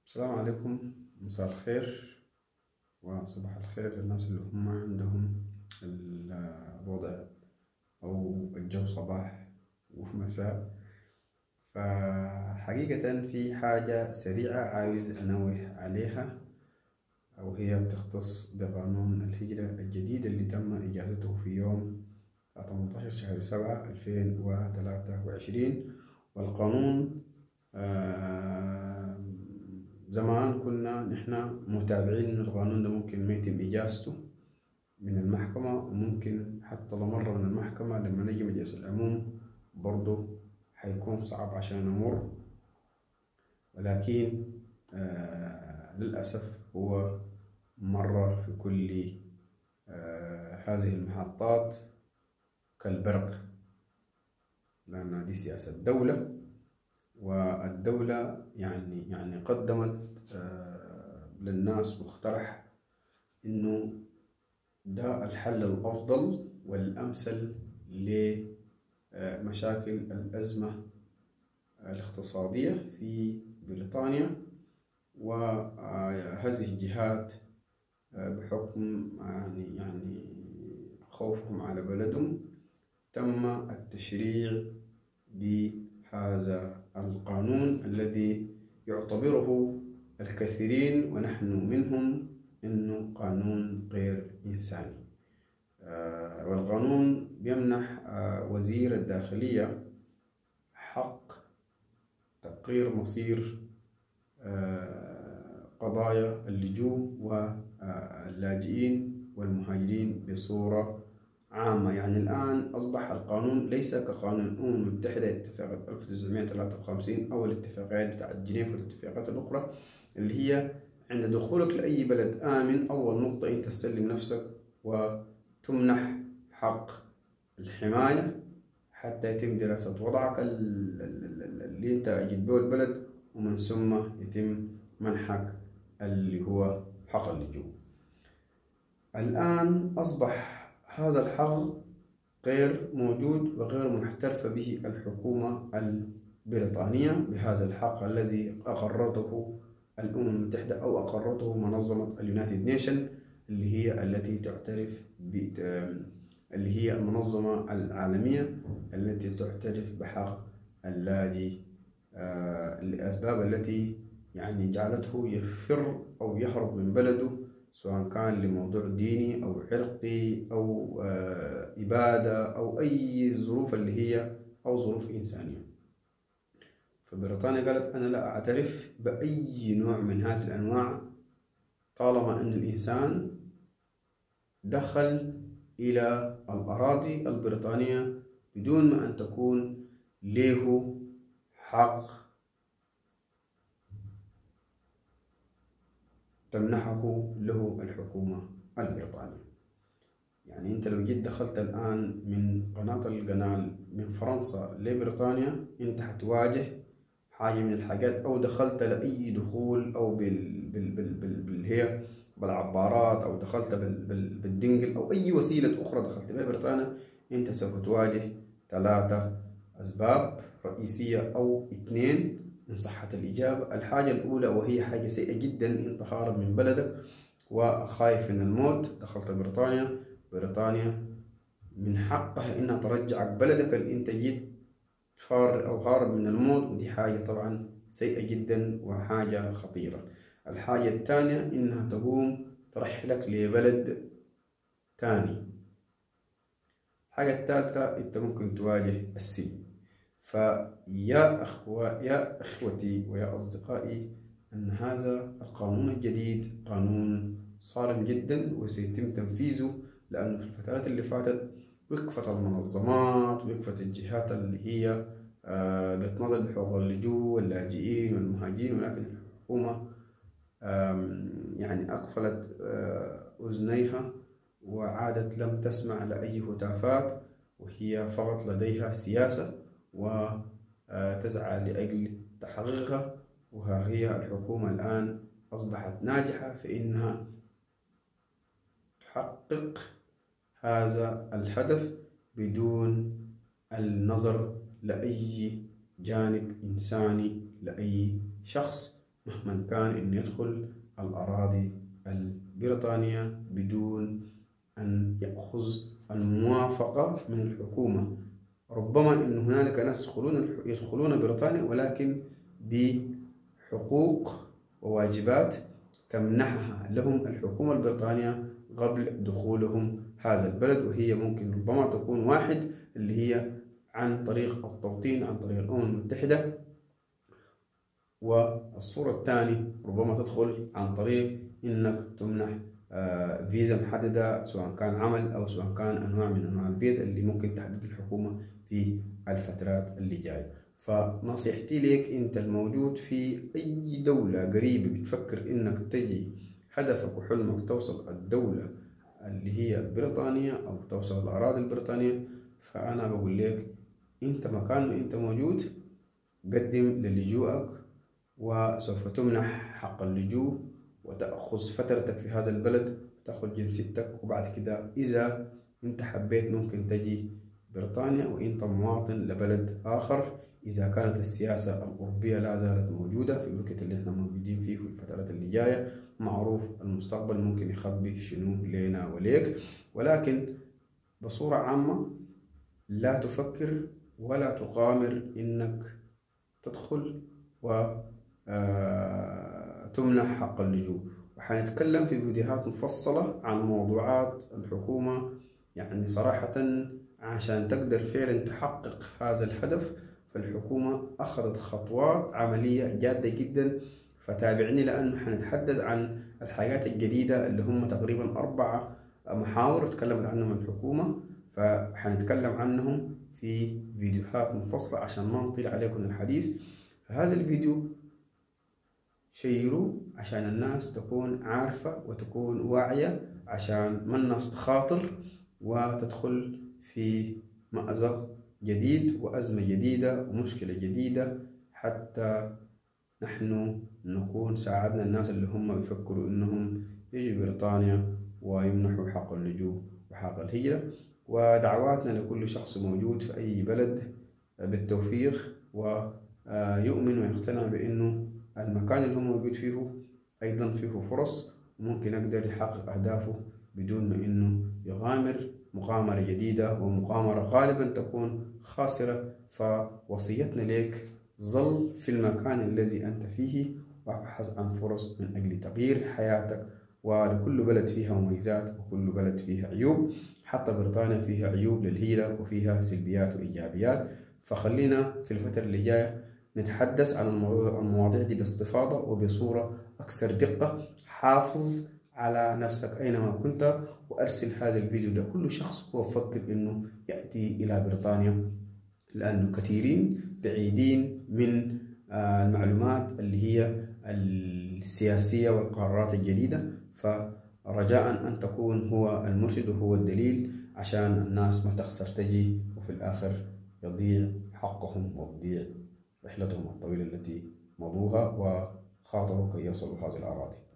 السلام عليكم، مساء الخير وصباح الخير للناس اللي هم عندهم الوضع أو الجو صباح ومساء. فحقيقة في حاجة سريعة عاوز أنوه عليها، أو هي بتختص بقانون الهجرة الجديد اللي تم إجازته في يوم 18 شهر 7 2023. والقانون زمان كنا نحن متابعين إن القانون ده ممكن ما يتم إجازته من المحكمة، وممكن حتى لو مرة من المحكمة لما نجي مجلس العموم برضو حيكون صعب عشان يمر. ولكن للأسف هو مرة في كل هذه المحطات كالبرق، لأن دي سياسة الدولة، والدولة يعني قدمت للناس مقترح إنه ده الحل الأفضل والأمثل لمشاكل الأزمة الاقتصادية في بريطانيا. وهذه الجهات بحكم يعني خوفهم على بلدهم تم التشريع بهذا القانون الذي يعتبره الكثيرين ونحن منهم إنه قانون غير إنساني. والقانون بيمنح وزير الداخلية حق تقرير مصير قضايا اللجوء واللاجئين والمهاجرين بصورة عامة. يعني الآن أصبح القانون ليس كقانون الأمم المتحدة اتفاقية 1953 أو الاتفاقيات بتاعت جنيف والاتفاقيات الأخرى اللي هي عند دخولك لأي بلد آمن أول نقطة أنت تسلم نفسك وتمنح حق الحماية حتى يتم دراسة وضعك اللي أنت جيت به البلد، ومن ثم يتم منحك اللي هو حق اللجوء. الآن أصبح هذا الحق غير موجود وغير محترفة به الحكومة البريطانية بهذا الحق الذي أقرته الأمم المتحدة أو أقرته منظمة اليونايتد نيشن اللي هي التي تعترف اللي هي المنظمة العالمية التي تعترف بحق اللاجئ الأسباب التي يعني جعلته يفر أو يهرب من بلده، سواء كان لموضوع ديني أو عرقي أو إبادة أو أي ظروف اللي هي أو ظروف إنسانية. فبريطانيا قالت أنا لا أعترف بأي نوع من هذه الأنواع طالما أن الإنسان دخل إلى الأراضي البريطانية بدون ما أن تكون له حق تمنحه له الحكومة البريطانية. يعني أنت لو جيت دخلت الآن من قناة القنال من فرنسا لبريطانيا أنت هتواجه حاجة من الحاجات، أو دخلت لأي دخول أو هي بالعبارات أو دخلت بالدنقل أو أي وسيلة أخرى دخلت بها بريطانيا، أنت سوف تواجه 3 أسباب رئيسية أو 2 إن صحت الإجابة. الحاجة الأولى وهي حاجة سيئة جدا، أنت هارب من بلدك وخايف من الموت، دخلت بريطانيا من حقها إنها ترجعك بلدك اللي أنت جيت فار أو هارب من الموت، ودي حاجة طبعا سيئة جدا وحاجة خطيرة. الحاجة الثانية إنها تقوم ترحلك لبلد تاني. الحاجة الثالثة أنت ممكن تواجه السجن. فيا أخوتي ويا أصدقائي أن هذا القانون الجديد قانون صارم جدا وسيتم تنفيذه، لأنه في الفترات اللي فاتت وقفت المنظمات وقفت الجهات اللي هي بتناضل بحقوق اللجوء واللاجئين والمهاجرين، ولكن الحكومة يعني أقفلت أذنيها وعادت لم تسمع لأي هتافات، وهي فقط لديها سياسة وتسعى لأجل تحقيقها. وها هي الحكومة الآن أصبحت ناجحة في إنها تحقق هذا الهدف بدون النظر لأي جانب إنساني لأي شخص مهما كان إنه يدخل الأراضي البريطانية بدون أن يأخذ الموافقة من الحكومة. ربما إن هنالك ناس يدخلون بريطانيا ولكن بحقوق وواجبات تمنحها لهم الحكومة البريطانية قبل دخولهم هذا البلد، وهي ممكن ربما تكون واحد اللي هي عن طريق التوطين عن طريق الأمم المتحدة، والصورة الثانية ربما تدخل عن طريق إنك تمنح فيزا محددة، سواء كان عمل أو سواء كان أنواع من أنواع الفيزا اللي ممكن تحدد الحكومة في الفترات اللي جاية. فنصيحتي لك أنت الموجود في أي دولة قريبة بتفكر إنك تجي هدفك وحلمك توصل الدولة اللي هي بريطانيا أو توصل الأراضي البريطانية، فأنا بقول لك أنت مكان ما أنت موجود قدم للجوءك، وسوف تمنح حق اللجوء وتأخذ فترتك في هذا البلد، تأخذ جنسيتك، وبعد كده إذا أنت حبيت ممكن تجي بريطانيا وأنت مواطن لبلد آخر، إذا كانت السياسة الأوروبية لا زالت موجودة في الوقت اللي احنا موجودين فيه في الفترات اللي جاية. معروف المستقبل ممكن يخبي شنو لينا وليك، ولكن بصورة عامة لا تفكر ولا تقامر إنك تدخل وتمنح حق اللجوء. وحنتكلم في فيديوهات مفصلة عن موضوعات الحكومة، يعني صراحة عشان تقدر فعلا تحقق هذا الهدف فالحكومة أخذت خطوات عملية جادة جدا. فتابعني لأنه حنتحدث عن الحاجات الجديدة اللي هم تقريبا 4 محاور تكلمت عنهم الحكومة، فحنتكلم عنهم في فيديوهات منفصلة عشان ما نطيل عليكم الحديث. هذا الفيديو شيروه عشان الناس تكون عارفة وتكون واعية، عشان ما الناس تخاطر وتدخل في مأزق جديد وأزمة جديدة ومشكلة جديدة، حتى نحن نكون ساعدنا الناس اللي هم بيفكروا إنهم يجوا بريطانيا ويمنحوا حق اللجوء وحق الهجرة. ودعواتنا لكل شخص موجود في أي بلد بالتوفيق، ويؤمن ويقتنع بأنه المكان اللي هو موجود فيه أيضا فيه فرص وممكن يقدر يحقق أهدافه بدون ما أنه يغامر مغامرة جديدة، ومغامرة غالبا تكون خاسرة. فوصيتنا لك ظل في المكان الذي أنت فيه وابحث عن فرص من أجل تغيير حياتك. ولكل بلد فيها مميزات وكل بلد فيها عيوب، حتى بريطانيا فيها عيوب للهجرة وفيها سلبيات وإيجابيات. فخلينا في الفترة اللي جاية نتحدث عن المواضيع دي باستفاضة وبصورة أكثر دقة. حافظ على نفسك أينما كنت، وأرسل هذا الفيديو لكل شخص هو يفكر إنه يأتي إلى بريطانيا، لأنه كثيرين بعيدين من المعلومات اللي هي السياسية والقرارات الجديدة. فرجاء أن تكون هو المرشد وهو الدليل عشان الناس ما تخسر تجي وفي الآخر يضيع حقهم وتضيع رحلتهم الطويلة التي مضوها وخاطروا كي يصلوا هذه الأراضي.